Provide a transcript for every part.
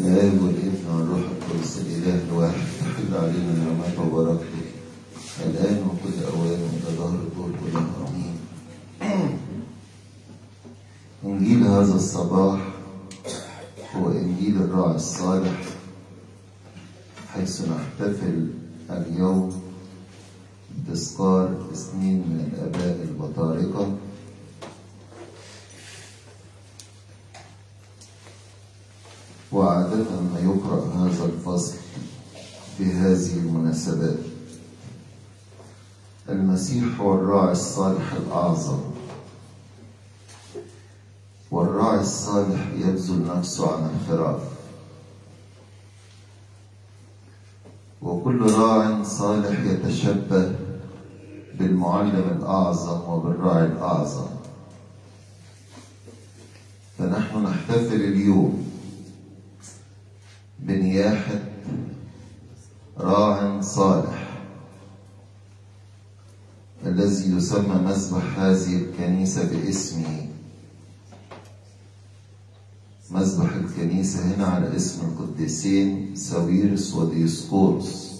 الآب والابن والروح القدس الإله الواحد تحل علينا نعمته وبركته الآن وكل أوان إلى ظهر الدور كلها آمين. إنجيل هذا الصباح هو إنجيل الراعي الصالح، حيث نحتفل اليوم بتذكار 2 من الآباء البطاركة وعادة ما يقرأ هذا الفصل في هذه المناسبات. المسيح هو الراعي الصالح الأعظم، والراعي الصالح يبذل نفسه عن الخراف، وكل راع صالح يتشبه بالمعلم الأعظم وبالراعي الأعظم. فنحن نحتفل اليوم بنياحة راع صالح الذي يسمى مذبح هذه الكنيسة باسمه. مذبح الكنيسة هنا على اسم القديسين ساويرس وديسقورس.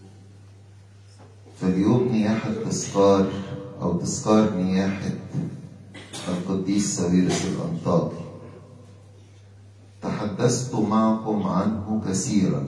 فاليوم نياحة تذكار نياحة القديس ساويرس الأنطاكي. تحدثت معكم عنه كثيرا،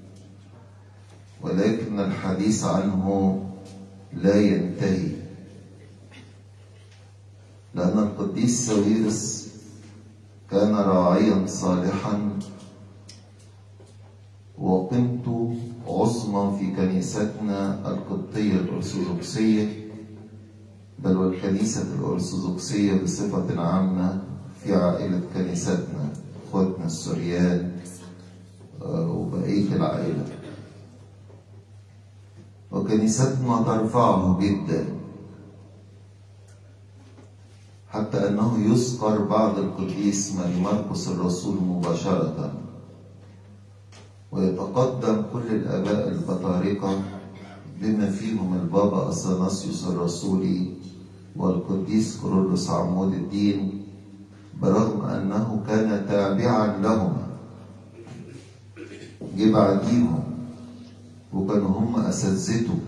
ولكن الحديث عنه لا ينتهي، لأن القديس ساويرس كان راعيا صالحا وقيمته عظمى في كنيستنا القبطية الأرثوذكسية، بل والكنيسة الأرثوذكسية بصفة عامة في عائلة كنيستنا، اخواتنا السوريان وبقية العائلة. وكنيستنا ترفعه جدا، حتى أنه يذكر بعد القديس ماري مرقس الرسول مباشرة، ويتقدم كل الآباء البطاركة بما فيهم البابا أثناسيوس الرسولي والقديس كيرلس عمود الدين، برغم أنه كان تابعا لهما، جه بعديهم وكانوا هم أساتذته.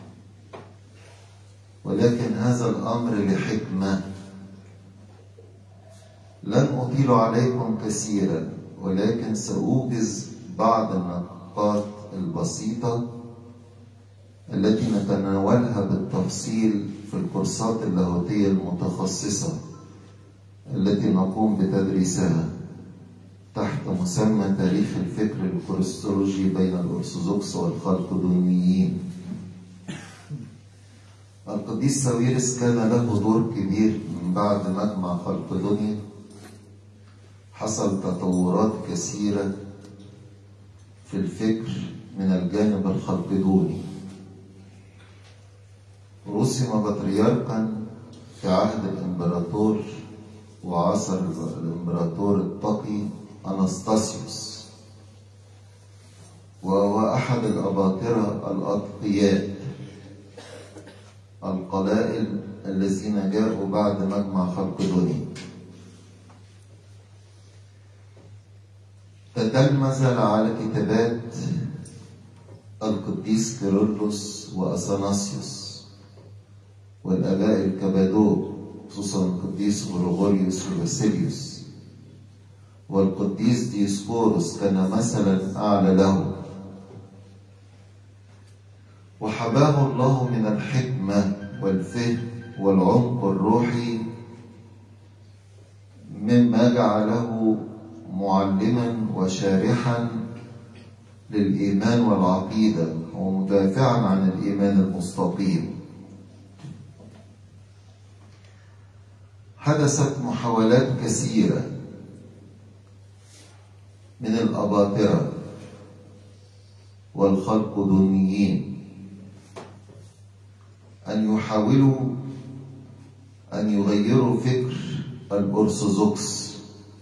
ولكن هذا الأمر لحكمة. لن أطيل عليكم كثيرا، ولكن سأوجز بعض النقاط البسيطة التي نتناولها بالتفصيل في الكورسات اللاهوتية المتخصصة التي نقوم بتدريسها تحت مسمى تاريخ الفكر الكريستولوجي بين الأرثوذكس والخلقدونيين. القديس ساويرس كان له دور كبير من بعد مجمع خلقدونيا. حصل تطورات كثيرة في الفكر من الجانب الخلقدوني. رسم بطريركا في عهد الإمبراطور وعصر الإمبراطور التقي أنستاسيوس، وهو أحد الأباطرة الأتقياء القلائل الذين جاءوا بعد مجمع خلقدونيا. تتلمذ على كتابات القديس كيرلس وأثناسيوس والآباء الكبادوك، خصوصا القديس غريغوريوس وباسيليوس، والقديس ديسقورس كان مثلا أعلى له. وحباه الله من الحكمة والفهم والعمق الروحي، مما جعله معلما وشارحا للإيمان والعقيدة ومدافعا عن الإيمان المستقيم. حدثت محاولات كثيرة من الأباطرة والخلقدونيين أن يحاولوا أن يغيروا فكر الأرثوذكس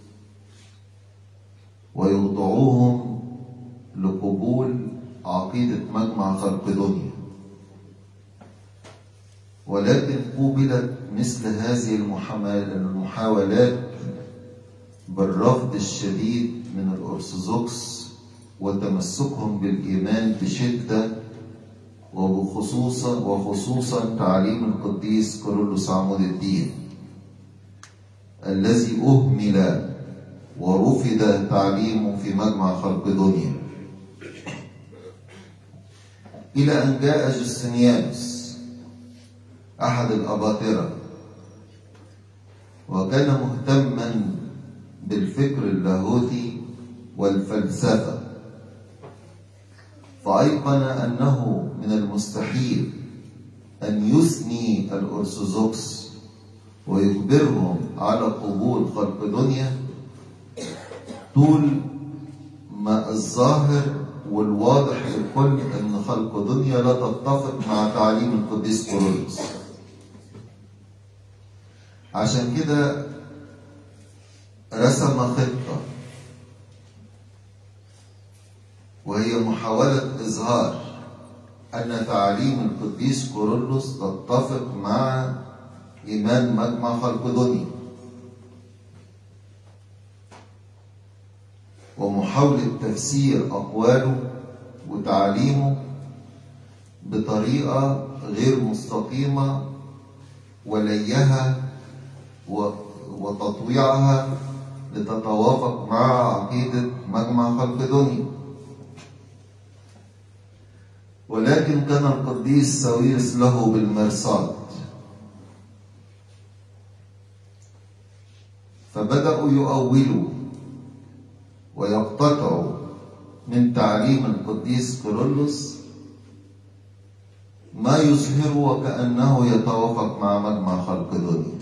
ويخضعوهم لقبول عقيدة مجمع خلقدونيا. ولكن قوبلت مثل هذه المحاولات بالرفض الشديد من الأرثوذكس وتمسكهم بالإيمان بشدة، وخصوصا تعليم القديس كيرلس عمود الدين الذي أهمل ورفض تعليمه في مجمع خلقدونيا، إلى أن جاء جوستنيانوس أحد الأباطرة، وكان مهتما بالفكر اللاهوتي والفلسفة، فأيقن أنه من المستحيل أن يثني الأرثوذكس ويخبرهم على قبول خلقدونيا طول ما الظاهر والواضح للكل أن خلقدونيا لا تتفق مع تعليم القديس كيرلس. عشان كده رسم خطة، وهي محاولة إظهار أن تعاليم القديس كيرلس تتفق مع إيمان مجمع خلقدونيا، ومحاولة تفسير أقواله وتعليمه بطريقة غير مستقيمة وليها وتطويعها لتتوافق مع عقيدة مجمع خلقدونيا. ولكن كان القديس ساويرس له بالمرصاد، فبدأوا يؤولوا ويقتطعوا من تعليم القديس كيرلس ما يظهر وكأنه يتوافق مع مجمع خلقدونيا،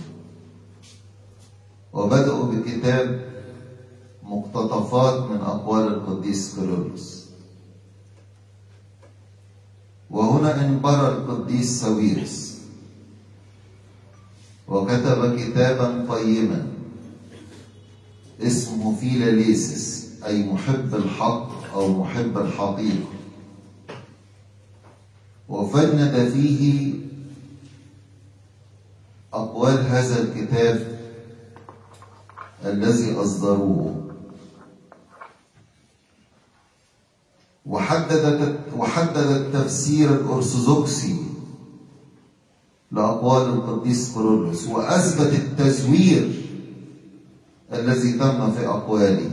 وبدأوا بكتاب مقتطفات من أقوال القديس كيرلس. وهنا انبهر القديس ساويرس وكتب كتابا قيما اسمه فيلاليسيس، أي محب الحق أو محب الحقيقة، وفند فيه أقوال هذا الكتاب الذي أصدروه، وحدد التفسير الأرثوذكسي لأقوال القديس كيرلس، وأثبت التزوير الذي تم في أقواله.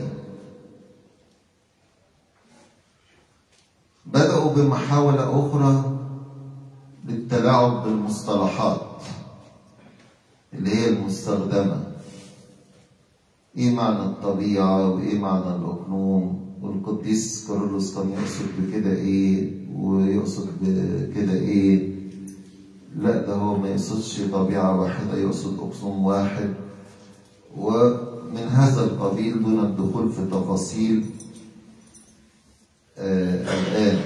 بدأوا بمحاولة أخرى للتلاعب بالمصطلحات اللي هي المستخدمة، إيه معنى الطبيعة وإيه معنى الأقنوم، والقديس كيرلس كان يقصد بكده إيه ويقصد بكده إيه. لا، ده هو ما يقصدش طبيعة واحدة، يقصد أقنوم واحد، ومن هذا القبيل دون الدخول في تفاصيل الآن.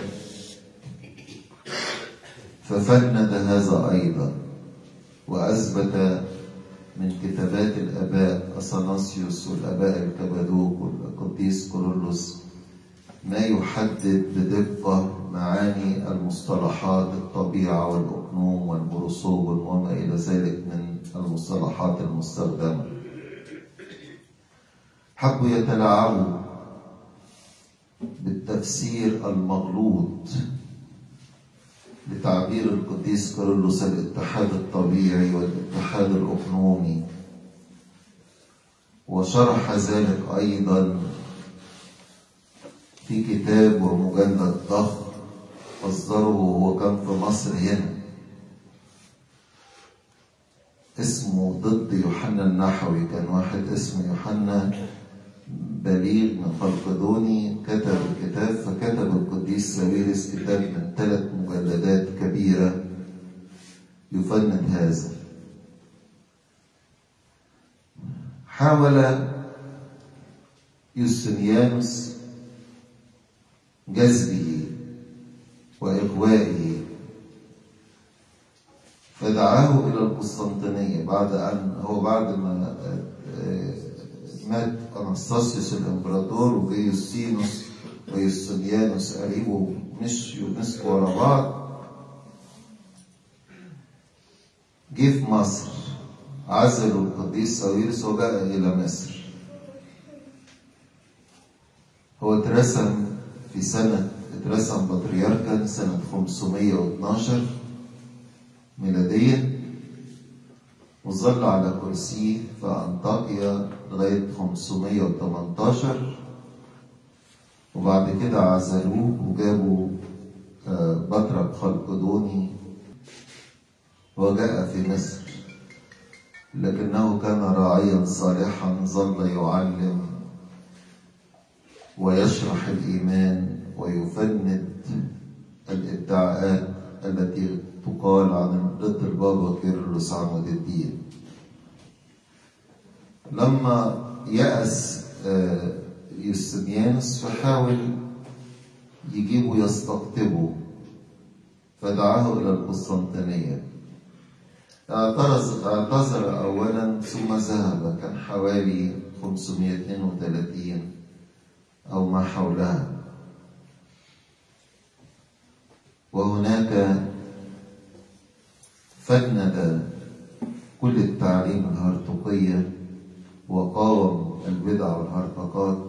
ففند هذا أيضا، وأثبت من كتابات الآباء أثناسيوس والآباء الكبادوك والقديس كيرلس ما يحدد بدقة معاني المصطلحات الطبيعة والأقنوم والبروسوب وما إلى ذلك من المصطلحات المستخدمة. حبوا يتلاعبوا بالتفسير المغلوط لتعبير القديس كيرلس الاتحاد الطبيعي والاتحاد الأقنومي، وشرح ذلك أيضا في كتاب ومجلد ضخم أصدره وهو كان في مصر هنا اسمه ضد يوحنا النحوي. كان واحد اسمه يوحنا بليغ من خلقدوني كتب الكتاب، فكتب القديس ساويرس كتاب من 3 مجلدات كبيرة يفند هذا. حاول يوستنيانوس جذبه وإغوائه، فدعاه إلى القسطنطينية بعد ما مات أنستاسيوس الإمبراطور، وجي يوستينوس ويوستنيانوس قريبه مشوا مسكوا ورا بعض. جه في مصر، عزلوا القديس ساويرس وجاء إلى مصر، هو اترسم بطريركا سنة 512 ميلادية، وظل على كرسيه في أنطاكيا لغاية 518، وبعد كده عزلوه وجابوا بطرك خلقدوني وجاء في مصر، لكنه كان راعيا صالحا ظل يعلم ويشرح الإيمان ويفند الادعاءات التي تقال ضد البابا كيرلس عمود الدين. لما يأس يوستينيانوس فحاول يجيبه يستقطبه، فدعاه إلى القسطنطينية. اعتذر أولا ثم ذهب، كان حوالي 532 أو ما حولها، وهناك فند كل التعليم الهرطقية وقاوم البدع والهرطقات،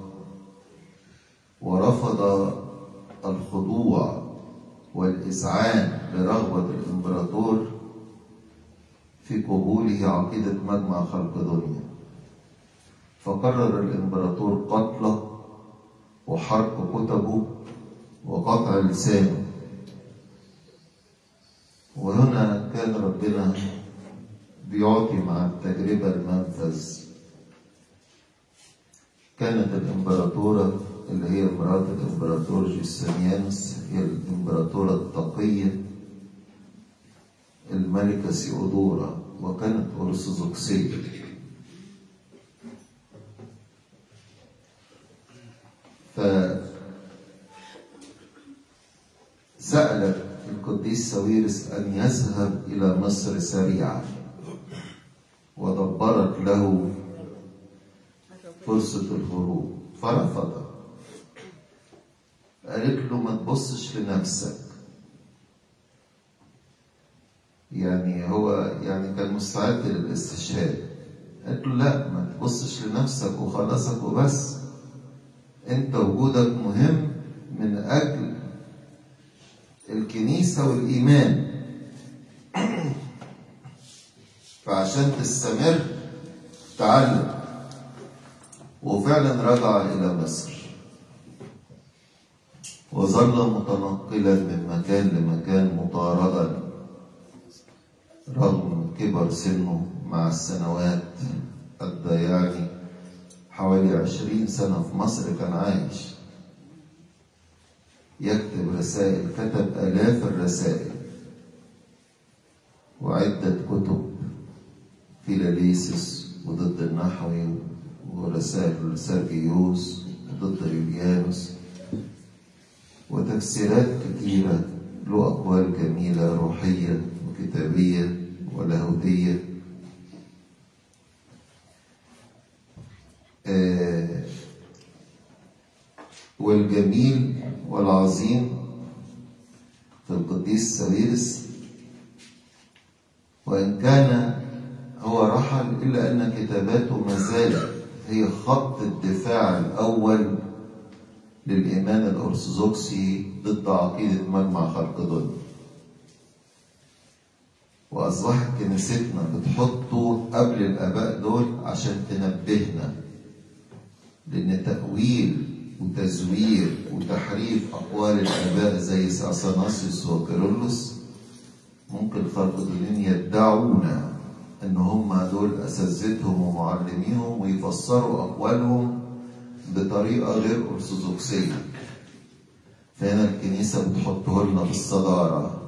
ورفض الخضوع والإذعان لرغبة الإمبراطور في قبوله عقيدة مجمع خلقدونيا، فقرر الإمبراطور قتله وحرق كتبه وقطع لسانه. وهنا كان ربنا بيعطي مع التجربة المنفذ. كانت الإمبراطورة اللي هي مرات الإمبراطور جوستينيانوس هي الإمبراطورة التقية الملكة سيودورا، وكانت أرثوذكسية. فسألت القديس ساويرس أن يذهب إلى مصر سريعا، ودبرت له فرصة الهروب فرفض. قالت له ما تبصش لنفسك، يعني هو كان مستعد للاستشهاد. قالت له لا، ما تبصش لنفسك وخلاصك وبس، انت وجودك مهم من اجل الكنيسة والايمان، فعشان تستمر تعلم. وفعلا رجع الى مصر وظل متنقلا من مكان لمكان مطاردا رغم كبر سنه مع السنوات. قضى حوالي 20 سنة في مصر كان عايش يكتب رسائل، كتب آلاف الرسائل وعدة كتب فيلاليسس وضد النحوي، ورسائل سيرجيوس وضد يوليانوس، وتفسيرات كثيرة له أقوال جميلة روحية وكتابية ولاهوتية. والجميل والعظيم في القديس ساويرس، وإن كان هو رحل إلا أن كتاباته ما زالت هي خط الدفاع الأول للإيمان الأرثوذكسي ضد عقيدة مجمع خلقدونيا. وأصبحت كنيستنا بتحطه قبل الآباء دول عشان تنبهنا، لأن تأويل وتزوير وتحريف أقوال الآباء زي أثناسيوس وكيرلس ممكن خلقدونيين يدعون إن هم دول أساتذتهم ومعلميهم ويفسروا أقوالهم بطريقة غير أرثوذكسية. فهنا الكنيسة بتحطه لنا بالصدارة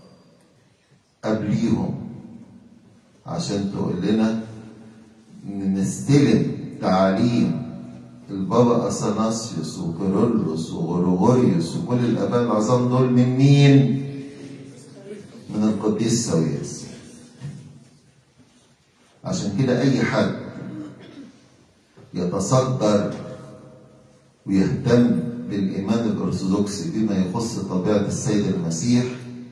قبليهم عشان تقول لنا نستلم تعاليم البابا أثناسيوس وكيرلس وغريغوريوس وكل الآباء العظام دول من مين؟ من القديس ساويرس. عشان كده أي حد يتصدر ويهتم بالإيمان الأرثوذكسي بما يخص طبيعة السيد المسيح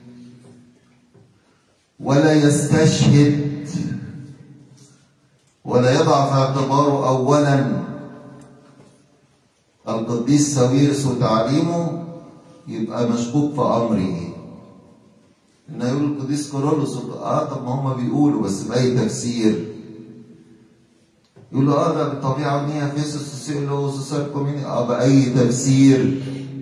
ولا يستشهد ولا يضع في اعتباره أولا القديس ساويرس وتعليمه يبقى مشكوك في أمره. إنه يقول القديس كيرلس طب ما هما بيقولوا بس بأي تفسير. يقولوا ده بالطبيعة ونية فيسوس وسيلو وسيساركوميني بأي تفسير.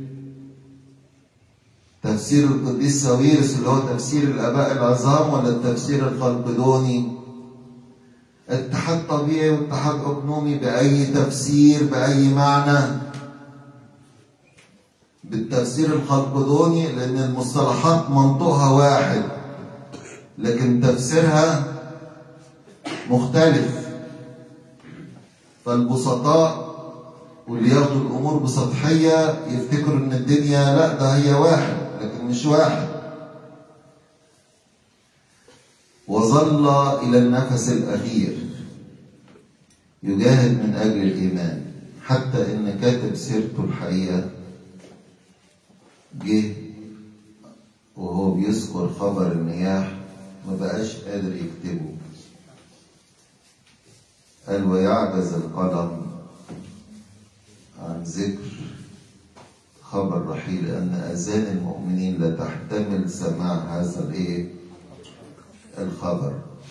تفسير القديس ساويرس اللي هو تفسير الآباء العظام ولا التفسير الخلقدوني؟ اتحاد طبيعي واتحاد أقنومي بأي تفسير بأي معنى؟ بالتفسير الخلقدوني، لأن المصطلحات منطقها واحد لكن تفسيرها مختلف. فالبسطاء واللي ياخدوا الأمور بسطحية يفتكروا إن الدنيا لا، ده هي واحد لكن مش واحد. وظل إلى النفس الأخير يجاهد من أجل الإيمان، حتى إن كاتب سيرته الحقيقة جه وهو بيذكر خبر النياح ما بقاش قادر يكتبه. قال: ويعجز القلم عن ذكر خبر رحيل، لأن آذان المؤمنين لا تحتمل سماع هذا الخبر.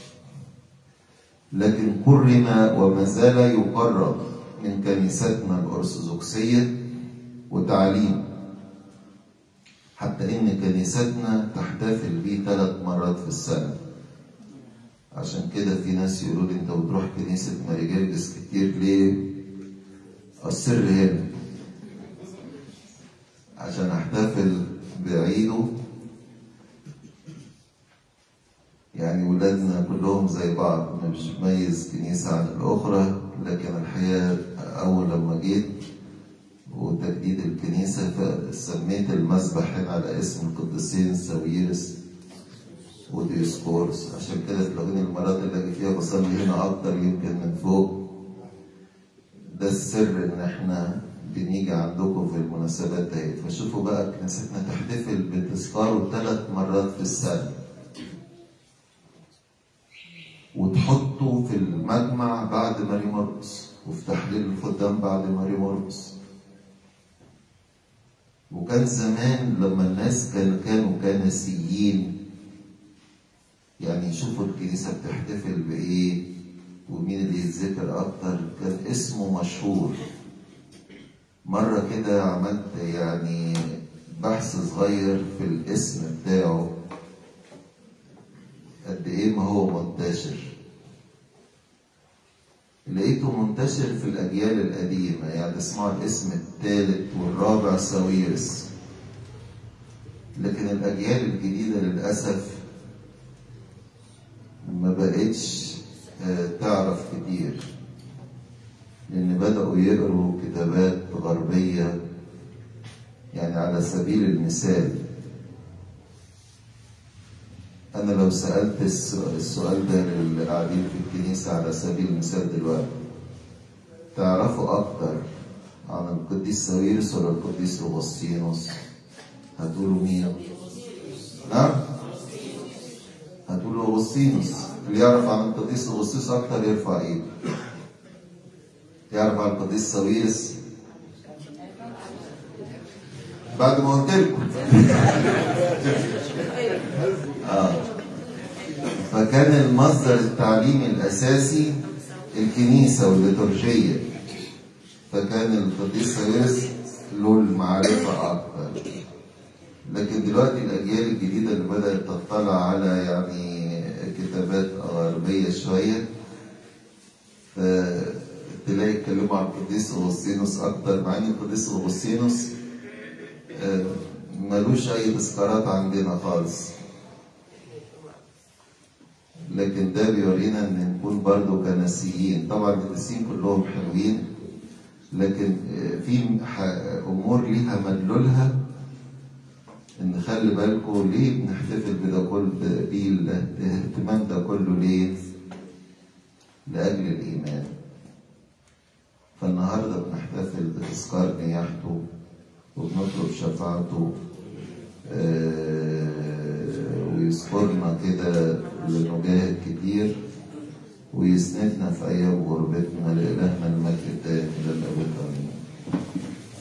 لكن كرم وما زال يقرب من كنيستنا الأرثوذكسية وتعليم، حتى إن كنيستنا تحتفل بيه 3 مرات في السنة. عشان كده في ناس يقولوا لي: أنت بتروح كنيسة ماري جرجس كتير ليه؟ السر هنا عشان أحتفل بعيده. يعني ولادنا كلهم زي بعض، مش بميز كنيسة عن الأخرى، لكن الحقيقة أول لما جيت وتجديد الكنيسة فسميت المسبح هنا على اسم القديسين ساويرس وديوسكورس. عشان كده تلاقوني المرات اللي أجي فيها بصلي هنا أكتر يمكن من فوق. ده السر إن إحنا بنيجي عندكم في المناسبات دي. فشوفوا بقى كنيستنا تحتفل بتذكاره 3 مرات في السنة، وتحطه في المجمع بعد ماري مرقس، وفي تحليل الخدام بعد ماري مرقس. وكان زمان لما الناس كانوا كنسيين يعني يشوفوا الكنيسة بتحتفل بإيه ومين اللي يتذكر أكتر، كان اسمه مشهور. مرة كده عملت يعني بحث صغير في الاسم بتاعه قد إيه ما هو منتشر. لقيته منتشر في الأجيال القديمة، يعني اسمعوا الاسم الثالث والرابع ساويرس. لكن الأجيال الجديدة للأسف ما بقتش تعرف كتير، لأن بدأوا يقروا كتابات غربية. يعني على سبيل المثال، أنا لو سألت السؤال ده للي قاعدين في الكنيسة على سبيل المثال دلوقتي، تعرفوا أكتر عن القديس ساويرس ولا القديس أغسطينوس؟ هتقولوا مين؟ نعم؟ هتقولوا أغسطينوس. اللي يعرف عن القديس أغسطينوس أكتر يرفع إيده. يعرف عن القديس ساويرس؟ بعد ما قلت لكم. فكان المصدر التعليمي الأساسي الكنيسة والليتورجية، فكان القديس ساويرس له المعرفة أكثر. لكن دلوقتي الأجيال الجديدة اللي بدأت تطلع على يعني كتابات غربية شوية، فتلاقي يتكلموا عن القديس أغسطينوس أكتر، مع إن القديس أغسطينوس ملوش أي تذكارات عندنا خالص. لكن ده بيورينا ان نكون برضو كنسيين. طبعا القديسين كلهم حلوين، لكن في امور ليها مدلولها، ان خلي بالكم ليه بنحتفل بده كله، بالاهتمام ده كله ليه؟ لاجل الايمان. فالنهارده بنحتفل بتذكار نياحته وبنطلب شفاعته ويذكرنا كده لنجاهد كتير، ويسندنا في أيام غربتنا. لإلهنا المجد الدائم إلى الأبد آمين.